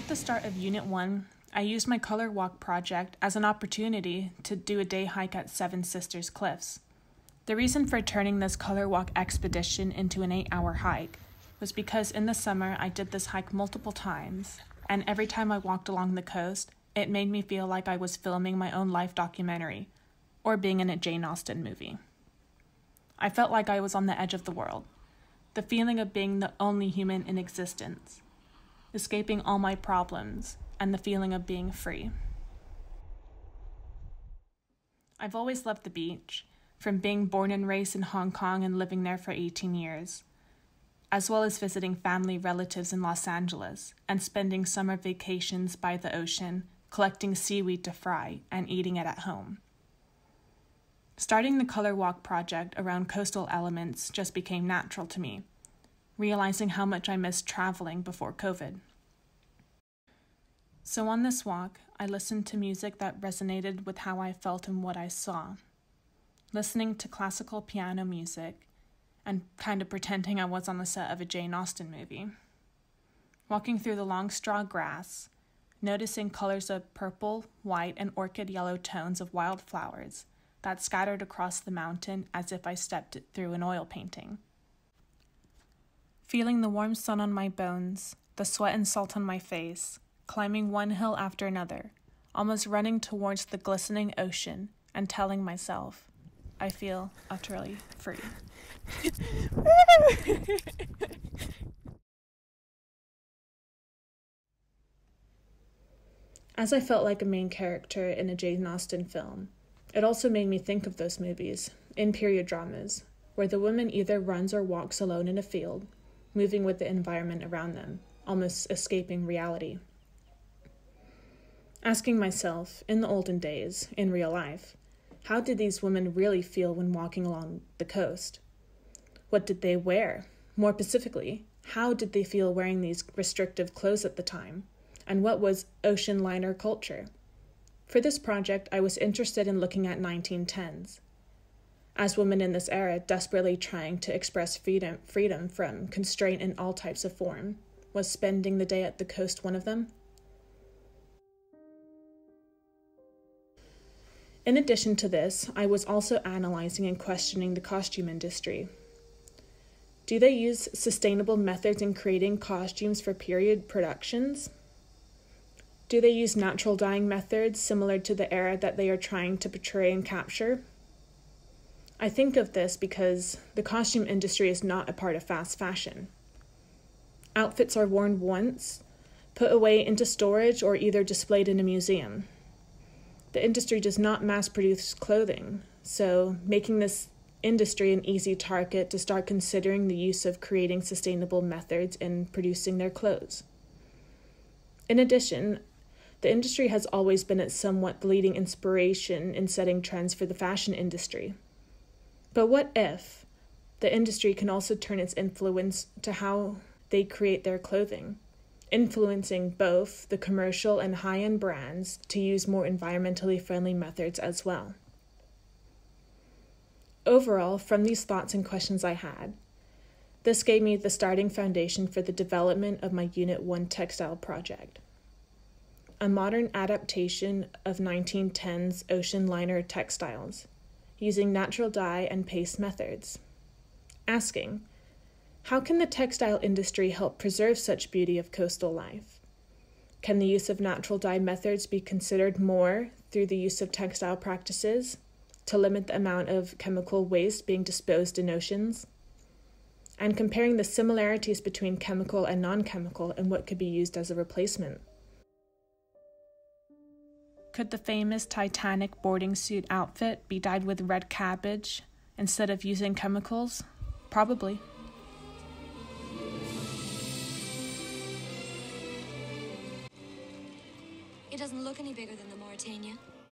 At the start of Unit 1, I used my Color Walk project as an opportunity to do a day hike at Seven Sisters Cliffs. The reason for turning this Color Walk expedition into an 8-hour hike was because in the summer I did this hike multiple times, and every time I walked along the coast, it made me feel like I was filming my own life documentary, or being in a Jane Austen movie. I felt like I was on the edge of the world, the feeling of being the only human in existence, escaping all my problems, and the feeling of being free. I've always loved the beach, from being born and raised in Hong Kong and living there for 18 years, as well as visiting family relatives in Los Angeles and spending summer vacations by the ocean, collecting seaweed to fry and eating it at home. Starting the Color Walk project around coastal elements just became natural to me, realizing how much I missed traveling before COVID. So on this walk, I listened to music that resonated with how I felt and what I saw, listening to classical piano music and kind of pretending I was on the set of a Jane Austen movie, walking through the long straw grass, noticing colors of purple, white, and orchid yellow tones of wildflowers that scattered across the mountain as if I stepped through an oil painting. Feeling the warm sun on my bones, the sweat and salt on my face, climbing one hill after another, almost running towards the glistening ocean and telling myself, I feel utterly free. As I felt like a main character in a Jane Austen film, it also made me think of those movies, in period dramas, where the woman either runs or walks alone in a field, moving with the environment around them, almost escaping reality. Asking myself, in the olden days, in real life, how did these women really feel when walking along the coast? What did they wear? More specifically, how did they feel wearing these restrictive clothes at the time? And what was ocean liner culture? For this project, I was interested in looking at 1910s. As women in this era desperately trying to express freedom from constraint in all types of form, was spending the day at the coast one of them? In addition to this, I was also analyzing and questioning the costume industry. Do they use sustainable methods in creating costumes for period productions? Do they use natural dyeing methods similar to the era that they are trying to portray and capture? I think of this because the costume industry is not a part of fast fashion. Outfits are worn once, put away into storage, or either displayed in a museum. The industry does not mass-produce clothing, so making this industry an easy target to start considering the use of creating sustainable methods in producing their clothes. In addition, the industry has always been its somewhat leading inspiration in setting trends for the fashion industry. But what if the industry can also turn its influence to how they create their clothing, influencing both the commercial and high-end brands to use more environmentally friendly methods as well? Overall, from these thoughts and questions I had, this gave me the starting foundation for the development of my Unit 1 textile project, a modern adaptation of 1910s ocean liner textiles, using natural dye and paste methods, asking, how can the textile industry help preserve such beauty of coastal life? Can the use of natural dye methods be considered more through the use of textile practices to limit the amount of chemical waste being disposed in oceans? And comparing the similarities between chemical and non-chemical and what could be used as a replacement. Could the famous Titanic boarding suit outfit be dyed with red cabbage instead of using chemicals? Probably. It doesn't look any bigger than the Mauritania.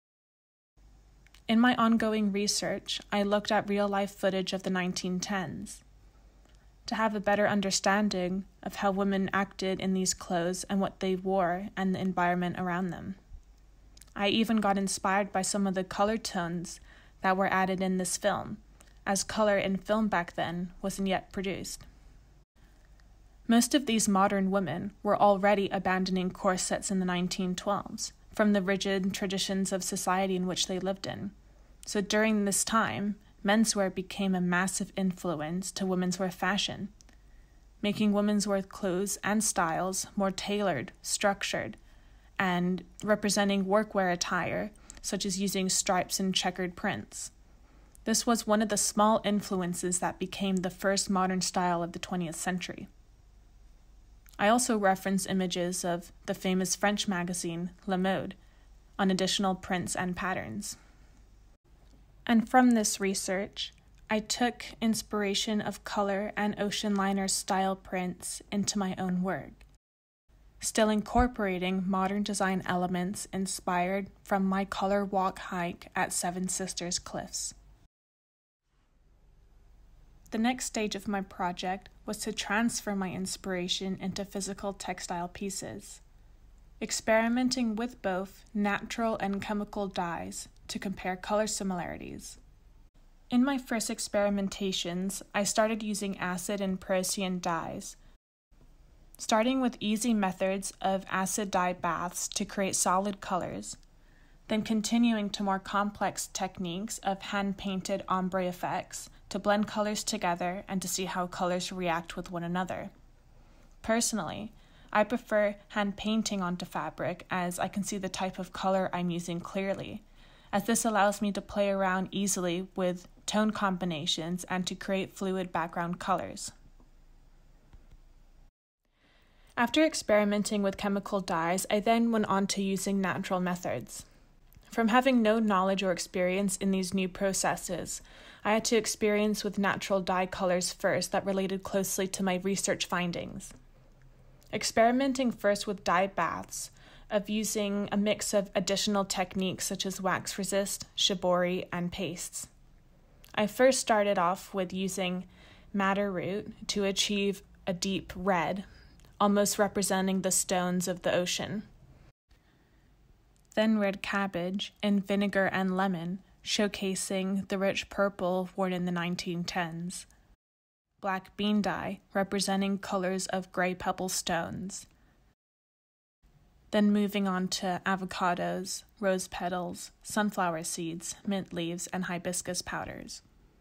In my ongoing research, I looked at real-life footage of the 1910s to have a better understanding of how women acted in these clothes and what they wore and the environment around them. I even got inspired by some of the color tones that were added in this film, as color in film back then wasn't yet produced. Most of these modern women were already abandoning corsets in the 1912s, from the rigid traditions of society in which they lived in. So during this time, menswear became a massive influence to womenswear fashion, making womenswear clothes and styles more tailored, structured, and representing workwear attire, such as using stripes and checkered prints. This was one of the small influences that became the first modern style of the 20th century. I also reference images of the famous French magazine Le Mode on additional prints and patterns. And from this research, I took inspiration of color and ocean liner style prints into my own work, still incorporating modern design elements inspired from my color walk hike at Seven Sisters Cliffs. The next stage of my project was to transfer my inspiration into physical textile pieces, experimenting with both natural and chemical dyes to compare color similarities. In my first experimentations, I started using acid and Procyon dyes, starting with easy methods of acid dye baths to create solid colors, then continuing to more complex techniques of hand-painted ombre effects to blend colors together and to see how colors react with one another. Personally, I prefer hand painting onto fabric as I can see the type of color I'm using clearly, as this allows me to play around easily with tone combinations and to create fluid background colors. After experimenting with chemical dyes, I then went on to using natural methods. From having no knowledge or experience in these new processes, I had to experience with natural dye colors first that related closely to my research findings. Experimenting first with dye baths, of using a mix of additional techniques such as wax resist, shibori, and pastes. I first started off with using madder root to achieve a deep red, almost representing the stones of the ocean. Then red cabbage in vinegar and lemon, showcasing the rich purple worn in the 1910s. Black bean dye, representing colors of gray pebble stones. Then moving on to avocados, rose petals, sunflower seeds, mint leaves, and hibiscus powders.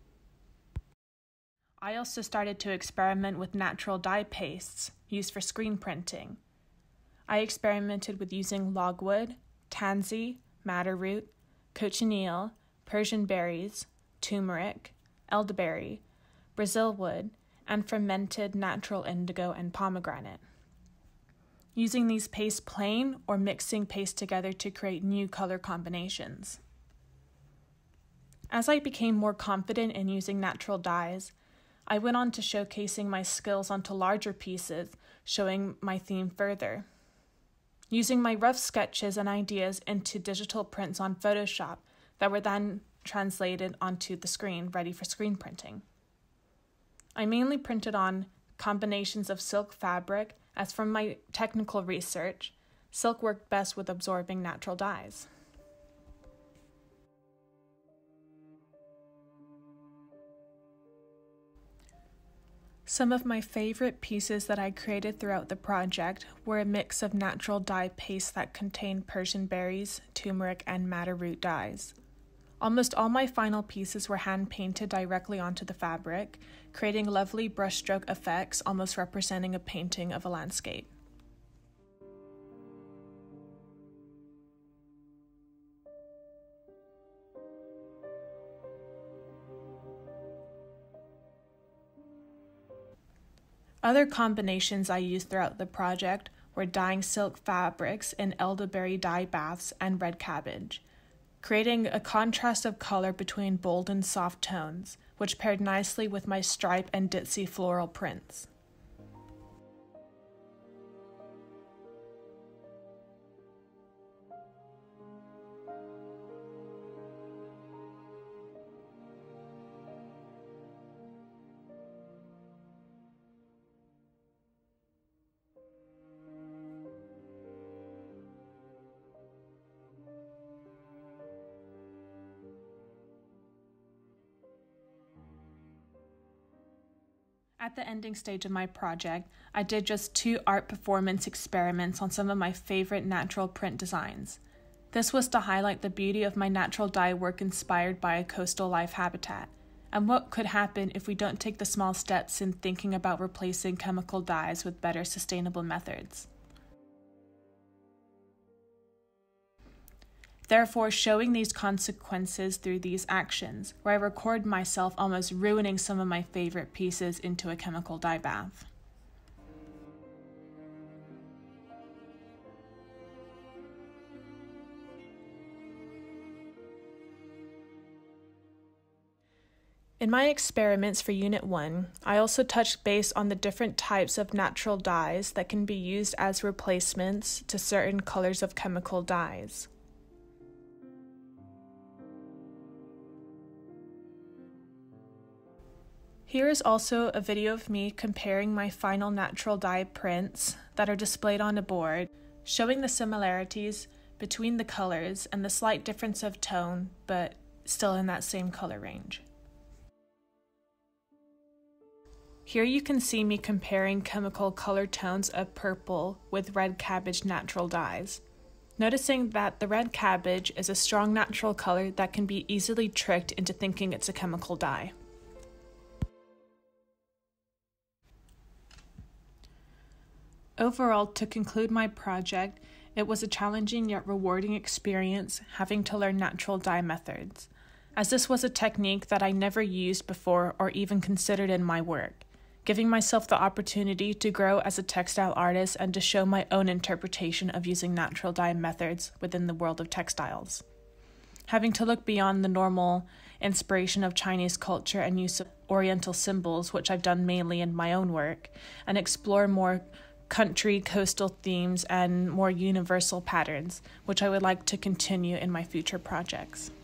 I also started to experiment with natural dye pastes used for screen printing. I experimented with using logwood, tansy, madder root, cochineal, Persian berries, turmeric, elderberry, Brazil wood, and fermented natural indigo and pomegranate. Using these pastes plain or mixing paste together to create new color combinations. As I became more confident in using natural dyes, I went on to showcasing my skills onto larger pieces, showing my theme further. Using my rough sketches and ideas into digital prints on Photoshop that were then translated onto the screen, ready for screen printing. I mainly printed on combinations of silk fabric, as from my technical research, silk worked best with absorbing natural dyes. Some of my favorite pieces that I created throughout the project were a mix of natural dye pastes that contained Persian berries, turmeric, and madder root dyes. Almost all my final pieces were hand-painted directly onto the fabric, creating lovely brushstroke effects almost representing a painting of a landscape. Other combinations I used throughout the project were dyeing silk fabrics in elderberry dye baths and red cabbage, creating a contrast of color between bold and soft tones, which paired nicely with my stripe and ditzy floral prints. At the ending stage of my project, I did just 2 art performance experiments on some of my favorite natural print designs. This was to highlight the beauty of my natural dye work inspired by a coastal life habitat, and what could happen if we don't take the small steps in thinking about replacing chemical dyes with better sustainable methods. Therefore, showing these consequences through these actions, where I record myself almost ruining some of my favorite pieces into a chemical dye bath. In my experiments for Unit 1, I also touched base on the different types of natural dyes that can be used as replacements to certain colors of chemical dyes. Here is also a video of me comparing my final natural dye prints that are displayed on a board, showing the similarities between the colors and the slight difference of tone, but still in that same color range. Here you can see me comparing chemical color tones of purple with red cabbage natural dyes, noticing that the red cabbage is a strong natural color that can be easily tricked into thinking it's a chemical dye. Overall, to conclude my project, it was a challenging yet rewarding experience having to learn natural dye methods, as this was a technique that I never used before or even considered in my work, giving myself the opportunity to grow as a textile artist and to show my own interpretation of using natural dye methods within the world of textiles. Having to look beyond the normal inspiration of Chinese culture and use of Oriental symbols, which I've done mainly in my own work, and explore more country, coastal themes, and more universal patterns, which I would like to continue in my future projects.